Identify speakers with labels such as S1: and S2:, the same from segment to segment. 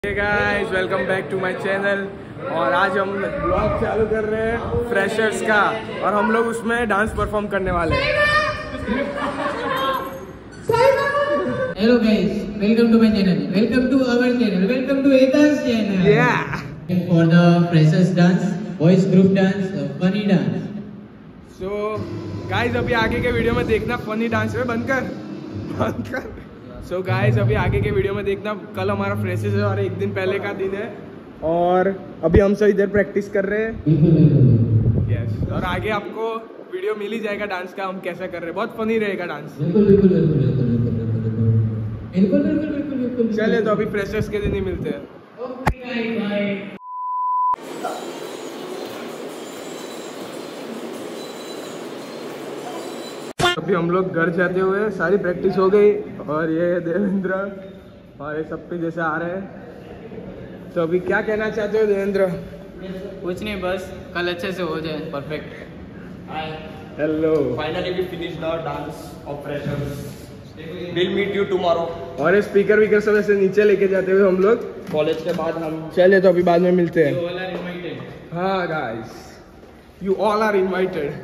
S1: Hey guys, welcome back to my channel. और आज हम ब्लॉग चालू कर रहे हैं फ्रेशर्स का, और हम लोग उसमें डांस परफॉर्म करने वाले हैं।
S2: Hello guys, welcome to my channel, welcome to our channel, welcome to एता's channel. For the freshers dance, boys group dance, funny dance.
S1: So guys, अभी आगे के वीडियो में देखना फनी डांस में बंद कर। सो गाइस, अभी आगे के वीडियो में देखना। कल हमारा फ्रेशर्स है और एक दिन पहले का दिन है, और अभी हम सब इधर प्रैक्टिस कर रहे हैं। यस, और आगे आपको वीडियो मिल ही जाएगा डांस का, हम कैसा कर रहे हैं। बहुत फनी रहेगा डांस। चलिए, तो अभी फ्रेशर्स के दिन ही मिलते हैं। अभी हम लोग घर जाते हुए सारी प्रैक्टिस हो गई, और ये देवेंद्र और ये सब पे जैसे आ रहे हैं। तो अभी क्या कहना चाहते हो देवेंद्र?
S2: कुछ नहीं, बस कल अच्छे से हो जाए, perfect.
S1: Hello,
S3: Finally we finished the dance of freshers. We'll meet you tomorrow.
S1: और ये स्पीकर वीकर सब ऐसे नीचे लेके जाते हुए हम लोग
S3: कॉलेज के बाद हम
S1: चले, तो अभी बाद में मिलते हैं।
S2: You all are invited.
S1: हाँ guys, you all are invited.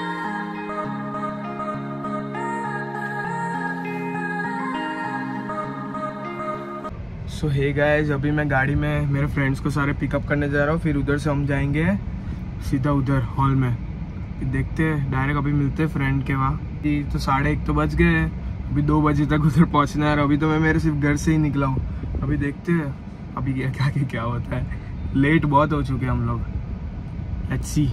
S1: So hey guys, अभी मैं गाड़ी में मेरे फ्रेंड्स को सारे पिकअप करने जा रहा हूँ, फिर उधर से हम जाएंगे सीधा उधर हॉल में। फिर देखते हैं, डायरेक्ट अभी मिलते हैं फ्रेंड के वहाँ। तो 1:30 तो बज गए, अभी 2 बजे तक उधर पहुँचना है। और अभी तो मैं मेरे सिर्फ घर से ही निकला हूँ। अभी देखते हैं अभी क्या होता है। लेट बहुत हो चुके हैं हम लोग। Let's see.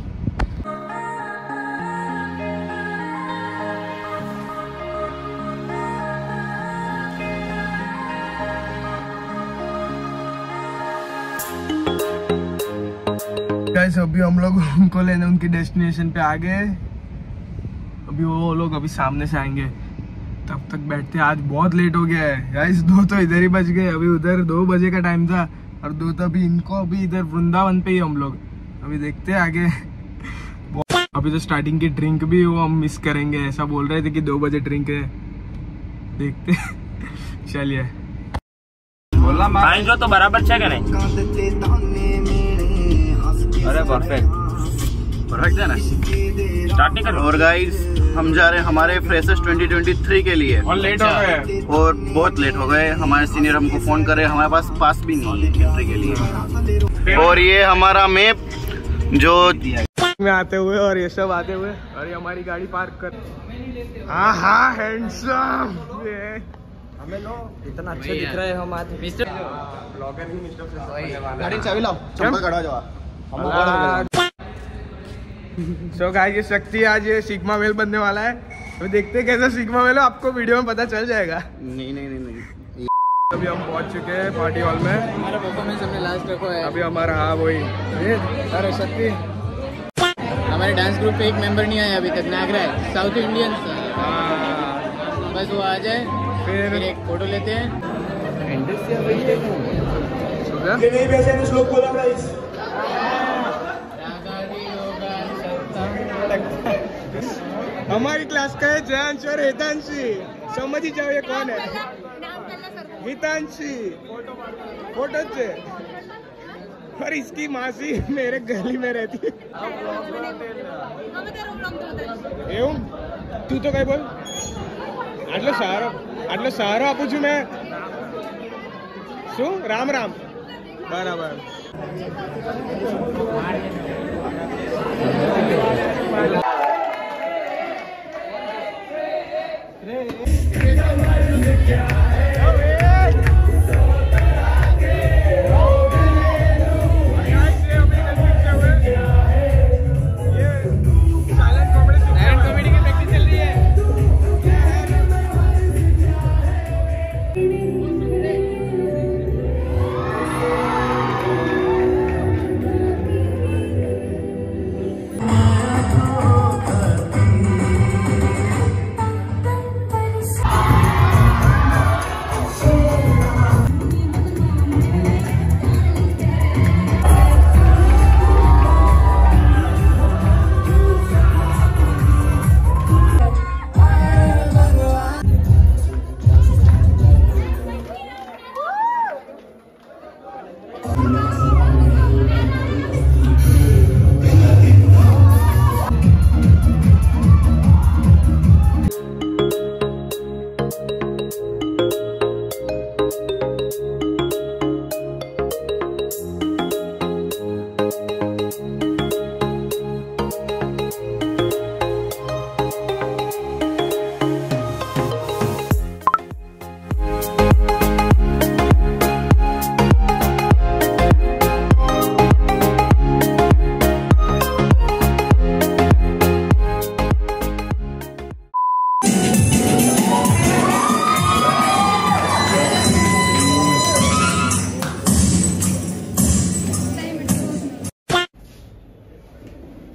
S1: गाइस, अभी हम लोग उनको लेने उनकी डेस्टिनेशन पे आ गए। अभी वो लोग अभी सामने से आएंगे, तब तक बैठते। आज बहुत लेट हो गया है गाइस, 2 तो इधर ही बज गए। अभी उधर 2 बजे का टाइम था, और 2 तो अभी इनको अभी इधर वृंदावन पे ही हम लोग। अभी देखते हैं आगे। अभी तो स्टार्टिंग की ड्रिंक भी वो हम मिस करेंगे, ऐसा बोल रहे थे कि 2 बजे ड्रिंक है। देखते चलिए।
S3: जो तो बराबर छे करे। अरे परफेक्ट है ना। स्टार्टिंग कर।
S4: और गाइस, हम जा रहे हैं हमारे फ्रेशर्स 2023 के लिए,
S1: और लेट हो गए,
S4: और बहुत लेट हो गए। हमारे सीनियर हमको फोन करे, हमारे पास भी नहीं है एंट्री के लिए। और ये हमारा मैप जो
S1: में आते हुए और ये सब आते हुए, और ये हमारी गाड़ी पार्क कर। हाँ हैंडसम,
S3: हमें लो इतना अच्छे दिख रहे हैं हम आज।
S2: मिस्टर
S1: ब्लॉगर ही मिस्टर
S4: गाड़ी चाबी लाओ, चप्पल कटवा जाओ।
S1: सो गाइस, ये शक्ति आज ये सिग्मा मेल बनने वाला है। तो देखते हैं कैसा सिग्मा मेल है, आपको वीडियो में पता चल जाएगा।
S4: नहीं।
S1: अभी हम पहुंच चुके हैं पार्टी हॉल में।
S2: हमारा परफॉर्मेंस हमने लास्ट रखा है।
S1: अभी हमारा हाँ वही अरे शक्ति,
S2: हमारे डांस ग्रुप पे एक मेंबर नहीं आया अभी तक, नागरा है, साउथ इंडियन। बस वो आ जाए, फिर एक फोटो लेते हैं।
S1: हमारी क्लास का है जयांश और हितांशी। समझ ही जाओ ये कौन है। हितांशी फोटो से, और इसकी मासी मेरे गली में रहती है। एवं तू तो कहीं बोल। आटलो सारो आपू छू मैं शू राम बराबर।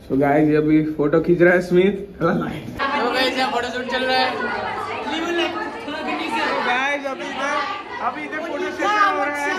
S1: सो गाइस अभी फोटो खींच रहा है स्मिथ।
S2: तो गाइस यहाँ फोटो शूट चल रहा है।
S1: गाइस अभी इधर फोटो सेशन हो रहा है।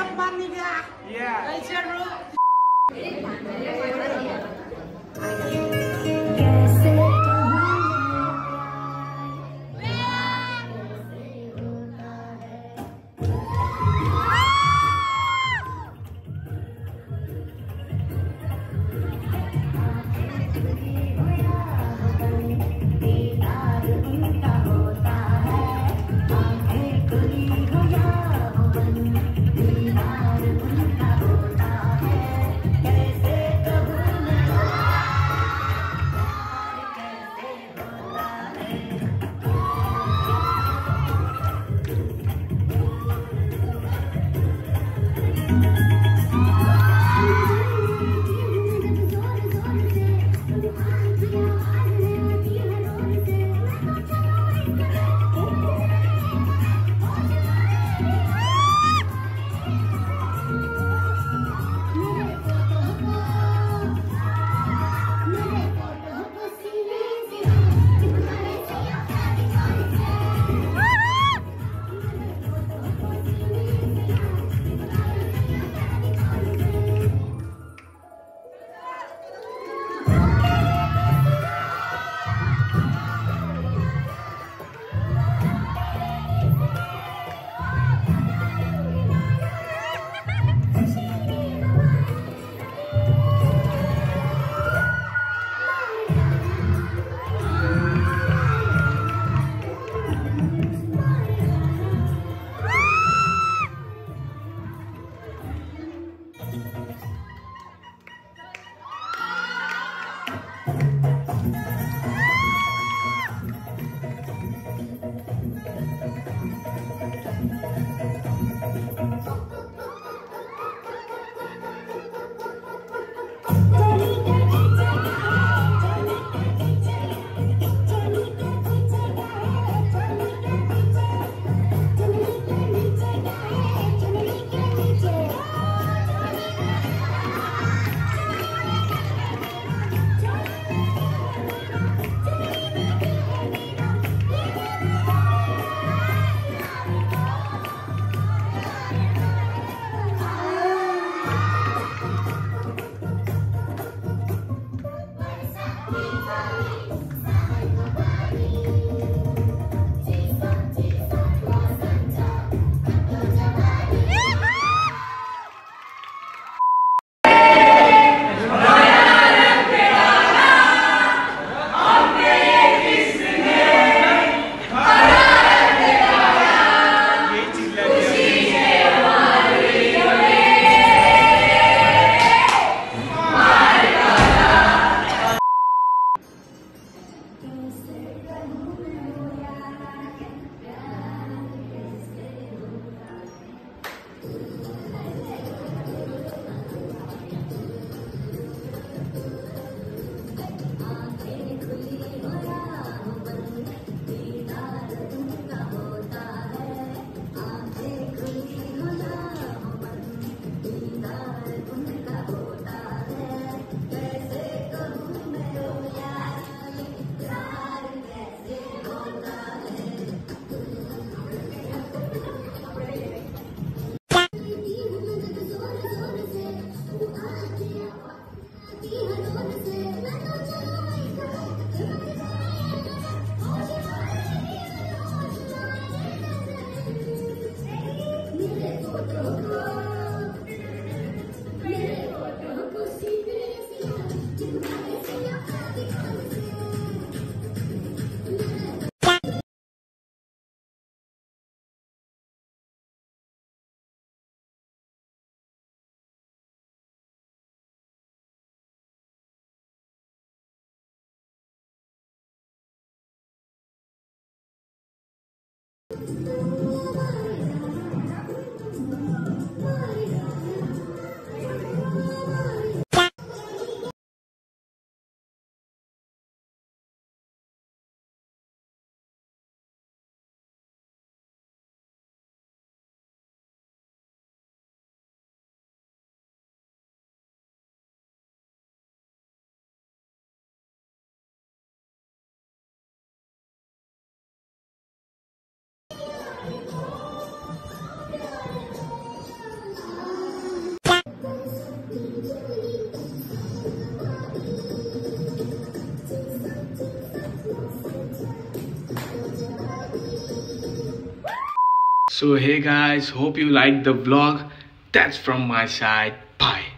S1: So hey guys, hope you like the vlog. That's from my side. Bye.